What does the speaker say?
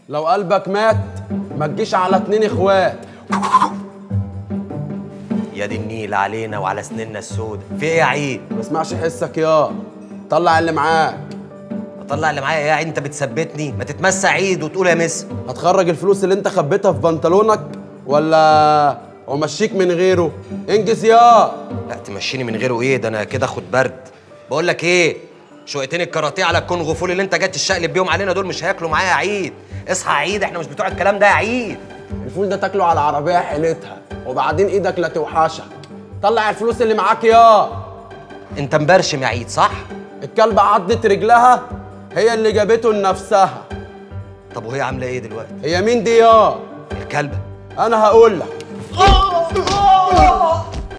لو قلبك مات ما تجيش على 2 اخوات. يا دي النيل علينا وعلى سنيننا السود. في ايه يا عيد؟ ما اسمعش حسك يا طلع اللي معاك. اطلع اللي معايا ايه يا عيد؟ انت بتثبتني؟ ما تتمسى عيد وتقول يا مس. هتخرج الفلوس اللي انت خبيتها في بنطلونك ولا امشيك من غيره؟ انجز يا. لا تمشيني من غيره ايه؟ ده انا كده اخد برد. بقول لك ايه، شويتين الكاراتيه على الكونغ فول اللي انت جاي تشقلب بيهم علينا دول مش هياكلوا معايا يا عيد. اصحى يا عيد، احنا مش بتوع الكلام ده يا عيد. الفول ده تاكله على العربيه حيلتها وبعدين ايدك لا توحشك. طلع الفلوس اللي معاك يا. انت مبرشم يا عيد صح؟ الكلبه عضت رجلها هي اللي جابته لنفسها. طب وهي عامله ايه دلوقتي؟ هي مين دي يا؟ الكلبه. انا هقول لك.